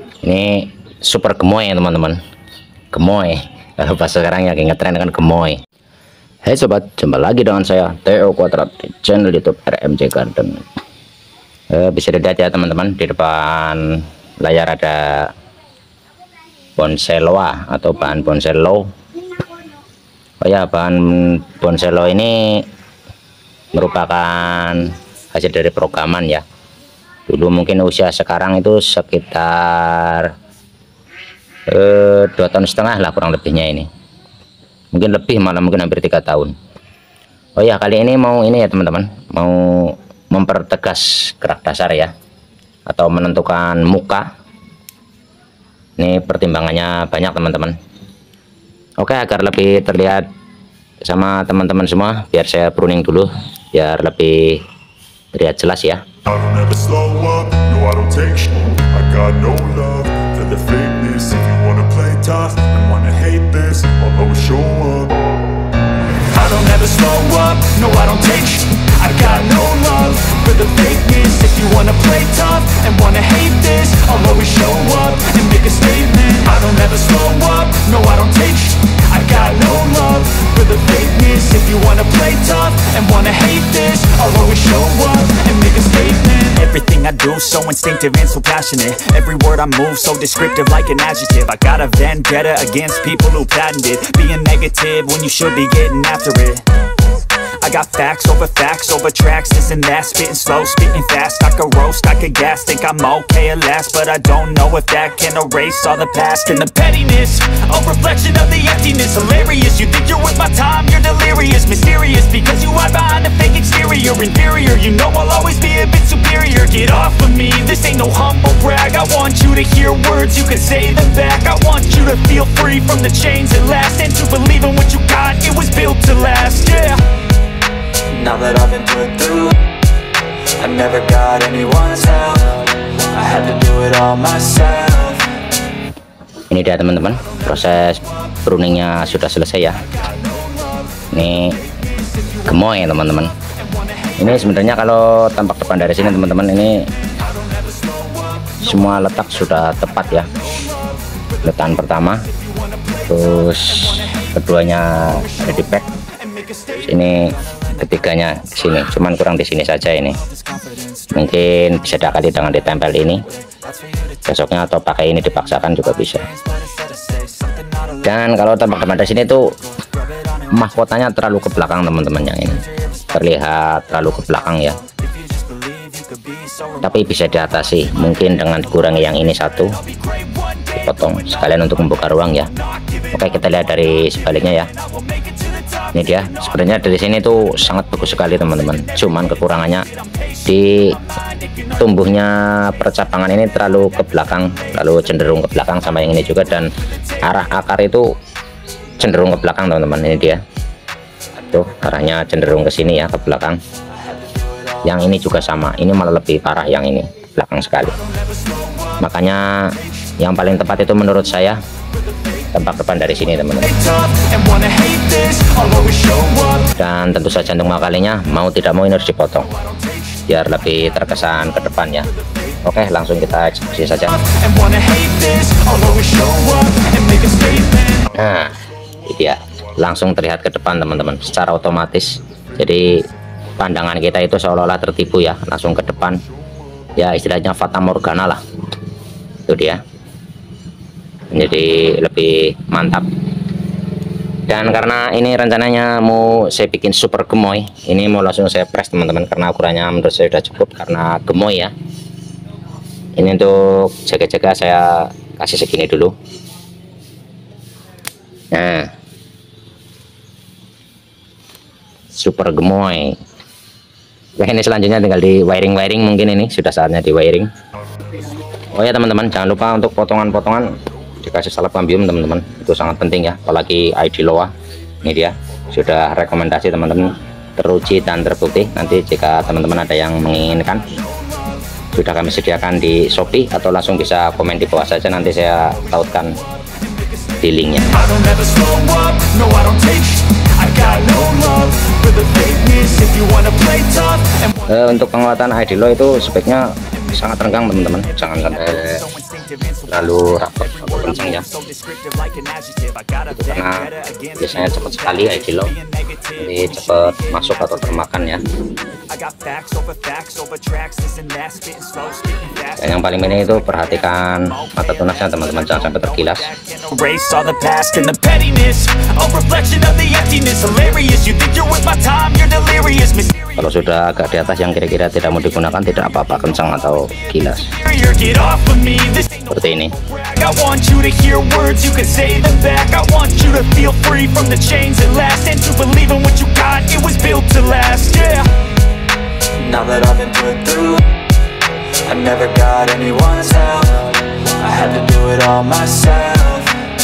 Ini super gemoy ya teman-teman, gemoy kalau bahasa sekarang ya, ngetren kan gemoy. Hai sobat, jumpa lagi dengan saya Theo Kuadrat di channel YouTube RMJ Garden. Bisa dilihat ya teman-teman, di depan layar ada bonsai loa atau bahan bonsai low. Oh ya, bahan bonsai low ini merupakan hasil dari programan ya. Dulu mungkin usia sekarang itu sekitar 2,5 tahun lah kurang lebihnya ini. Mungkin lebih, malah mungkin hampir 3 tahun. Oh ya, kali ini mau ini ya teman-teman, mau mempertegas gerak dasar ya, atau menentukan muka. Ini pertimbangannya banyak teman-teman. Oke, agar lebih terlihat sama teman-teman semua, biar saya pruning dulu biar lebih terlihat jelas ya. I don't ever slow up, no I don't take shit. I got no love for the fakeness. If you wanna play tough and wanna hate this, I'll always show up. I don't ever slow up, no I don't take shit. I got no love for the fakeness. If you wanna play tough and wanna hate this, I'll always show up and make a statement. I don't ever slow up, no I don't take shit. I got no love for the fakeness. If you wanna play tough and wanna hate this, I'll always show up and make a statement. Everything I do so instinctive and so passionate. Every word I move so descriptive like an adjective. I got a vendetta against people who patented being negative when you should be getting after it. I got facts over tracks, this and that, spitting slow, spitting fast. I could roast, I could gas, think I'm okay at last, but I don't know if that can erase all the past. And the pettiness, a reflection of the emptiness. Hilarious, you think you're worth my time, you're delirious. Mysterious, because you hide behind a fake exterior. Inferior, you know I'll always be a bit superior. Get off of me, this ain't no humble brag. I want you to hear words, you can say them back. I want you to feel free from the chains at last, and to believe in what you got, it was built to last, yeah. Now that I've been put through, I never got anyone's help. I had to do it all myself. Ini dia teman-teman, proses pruningnya sudah selesai ya. Ini gemoy ya teman-teman. Ini sebenarnya kalau tampak depan dari sini teman-teman, ini semua letak sudah tepat ya. Letakan pertama, terus keduanya ada di back. Ini ketiganya sini, cuman kurang di sini saja. Ini mungkin bisa diakali dengan ditempel ini besoknya, atau pakai ini dipaksakan juga bisa. Dan kalau tampak depan dari sini tuh mahkotanya terlalu ke belakang teman-teman, yang ini terlihat terlalu ke belakang ya, tapi bisa diatasi mungkin dengan dikurangi yang ini satu, dipotong sekalian untuk membuka ruang ya. Oke, kita lihat dari sebaliknya ya. Ini dia, sebenarnya dari sini tuh sangat bagus sekali teman-teman, cuman kekurangannya di tumbuhnya percabangan ini terlalu ke belakang, terlalu cenderung ke belakang, sama yang ini juga, dan arah akar itu cenderung ke belakang teman-teman. Ini dia tuh, arahnya cenderung ke sini ya, ke belakang. Yang ini juga sama, ini malah lebih parah, yang ini belakang sekali. Makanya yang paling tepat itu menurut saya tampak depan dari sini teman-teman. Dan tentu saja untuk makalinya mau tidak mau ini harus dipotong biar lebih terkesan ke depan ya. Oke, langsung kita eksekusi saja. Nah, ini dia, langsung terlihat ke depan teman-teman secara otomatis. Jadi pandangan kita itu seolah-olah tertipu ya, langsung ke depan ya, istilahnya fata morgana lah. Itu dia, jadi lebih mantap. Dan karena ini rencananya mau saya bikin super gemoy, ini mau langsung saya press teman-teman, karena ukurannya menurut saya sudah cukup karena gemoy ya. Ini untuk jaga-jaga saya kasih segini dulu. Nah, super gemoy. Nah, ini selanjutnya tinggal di wiring mungkin ini sudah saatnya di wiring. Oh ya teman-teman, jangan lupa untuk potongan-potongan dikasih salep cambium teman-teman, itu sangat penting ya, apalagi ID Loa. Ini dia, sudah rekomendasi teman-teman, teruji dan terbukti. Nanti jika teman-teman ada yang menginginkan, sudah kami sediakan di Shopee, atau langsung bisa komen di bawah saja, nanti saya tautkan di linknya. Untuk penguatan ID Loa itu speknya sangat renggang teman-teman, jangan sampai terlalu rapet atau kencang ya, itu karena biasanya cepat sekali ID lock, jadi cepat masuk atau termakan ya. Dan yang paling penting itu perhatikan mata tunasnya teman-teman, jangan sampai tergilas. Kalau sudah agak di atas yang kira-kira tidak mau digunakan, tidak apa-apa kencang atau gilas seperti ini. Now that I've been put through, I never got anyone's help. I had to do it all myself.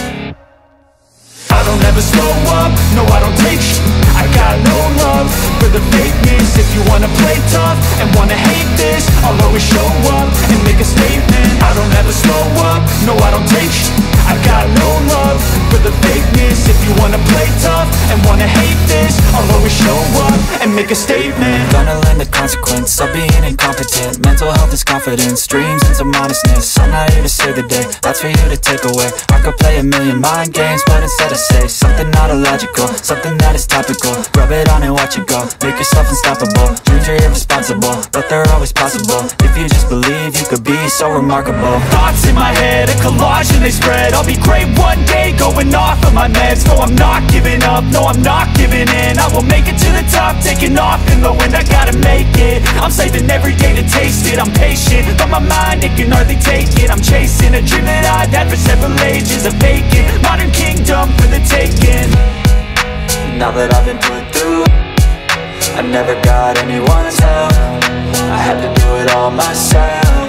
I don't ever slow up, no I don't take sh**. I got no love for the fakeness. If you wanna play tough and wanna hate this, I'll always show up and make a statement. I don't ever slow up, no I don't take sh**. I got no love for the fakeness. If you wanna play tough and wanna hate this, I'll always show up and make a statement. Gonna learn the consequence of being incompetent. Mental health is confidence, dreams and some honestness. I'm not here to save the day, that's for you to take away. I could play a million mind games, but instead I say something not illogical, something that is topical. Rub it on and watch it go, make yourself unstoppable. Dreams are irresponsible, but they're always possible. If you just believe, you could be so remarkable. Thoughts in my head, a collage and they spread. I'll be great one day, going off of my meds. No, I'm not giving up, no, I'm not giving in. I will make it to the top, taking off in the wind. I gotta make it, I'm saving every day to taste it. I'm patient, but my mind, it can hardly take it. I'm chasing a dream that I've had for several ages. A vacant, modern kingdom for the taking. Now that I've been put through, I never got anyone's help. I had to do it all myself.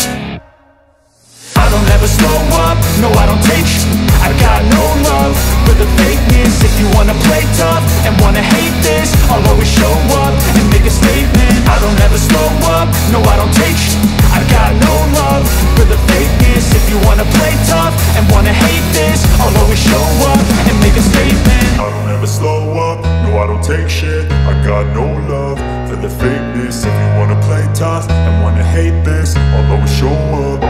I don't ever slow up, no I don't take sh**. I got no love for the fakeness. If you wanna play tough and wanna hate this, I'll always show up and make a statement. I don't ever slow up, no I don't take sh**. I got no love for the fakeness. If you wanna play tough and wanna hate this, I'll always show up and make a statement. I don't ever slow up, no I don't take shit. I got no love for the fakeness. If you wanna play tough and wanna hate this, I'll always show up.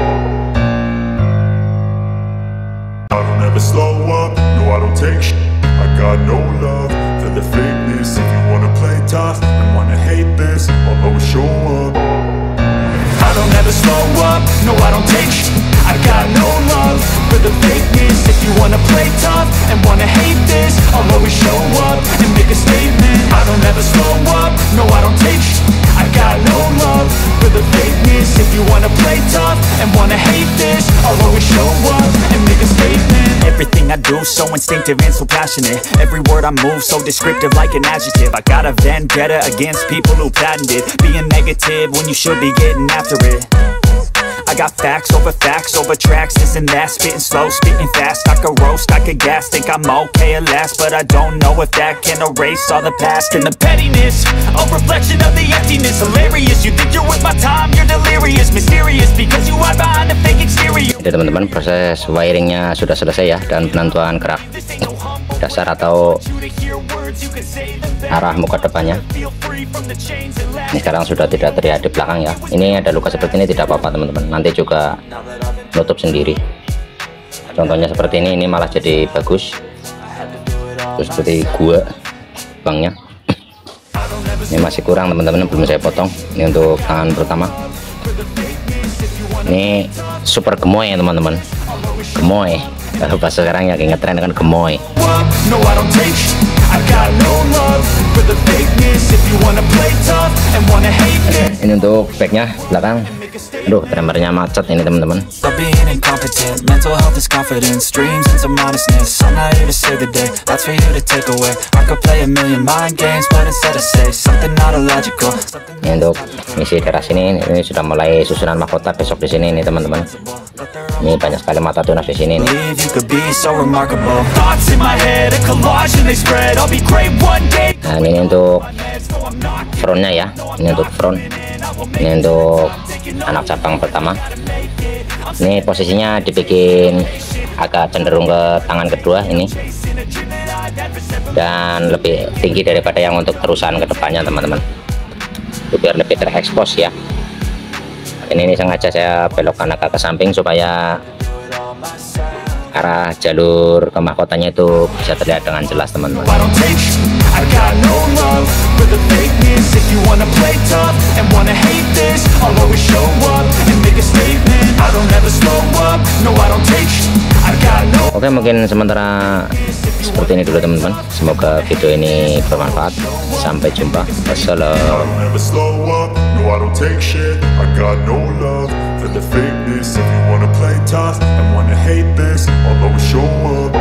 I don't ever slow up, no I don't take shit. I got no love for the fakeness. If you wanna play tough and wanna hate this, I'll always show up. I don't ever slow up, no I don't take sh**. I got no love for the fakeness. If you wanna play tough and wanna hate this, I'll always show up and make a statement. I don't ever slow up, no I don't take sh**. I got no love for the fakeness. If you wanna play tough and wanna hate this, I'll always show up and make a statement. Everything I do so instinctive and so passionate. Every word I move so descriptive like an adjective. I got a vendetta against people who patented being negative when you should be getting after it. I got facts over tracks, this and that. Spitting slow, spitting fast, I could roast, I could gas. Think I'm okay at last, but I don't know if that can erase all the past. And the pettiness, a reflection of the emptiness. Hilarious, you think you're worth my time, you're delirious. Mysterious, because you hide behind a fake exterior. Jadi teman-teman, proses wiringnya sudah selesai ya, dan penentuan kerak dasar atau arah muka depannya. Ini sekarang sudah tidak terlihat di belakang ya. Ini ada luka seperti ini tidak apa-apa teman-teman, nanti juga nutup sendiri. Contohnya seperti ini malah jadi bagus. Terus seperti gua bangnya. Ini masih kurang teman-teman, belum saya potong. Ini untuk tangan pertama. Ini super gemoy ya teman-teman, gemoy. Kalau bahasa sekarang yang ngetren kan gemoy. Ini untuk backnya belakang. Aduh, tremornya macet ini teman-teman. Ini untuk misi daerah sini, ini sudah mulai susunan mahkota besok di sini nih teman-teman. Ini banyak sekali mata tunas di sini nih. Nah, ini untuk frontnya ya. Ini untuk front. Ini untuk anak cabang pertama. Ini posisinya dibikin agak cenderung ke tangan kedua ini, dan lebih tinggi daripada yang untuk terusan ke depannya teman-teman, biar lebih terekspos ya. Ini sengaja saya belokkan agak ke samping supaya arah jalur ke mahkotanya itu bisa terlihat dengan jelas, teman-teman. I don't take sh- I got no love for the fakeness. If you wanna play tough and wanna hate this, I'll always show up and make a statement. I don't ever slow up, no I don't take sh- I got no. Oke, mungkin sementara seperti ini dulu, teman-teman. Semoga video ini bermanfaat. Sampai jumpa. Wassalam. don't ever slow up, no I don't take shit. I got no love for the fakeness. If you wanna play tough and wanna hate this, I'll always show up.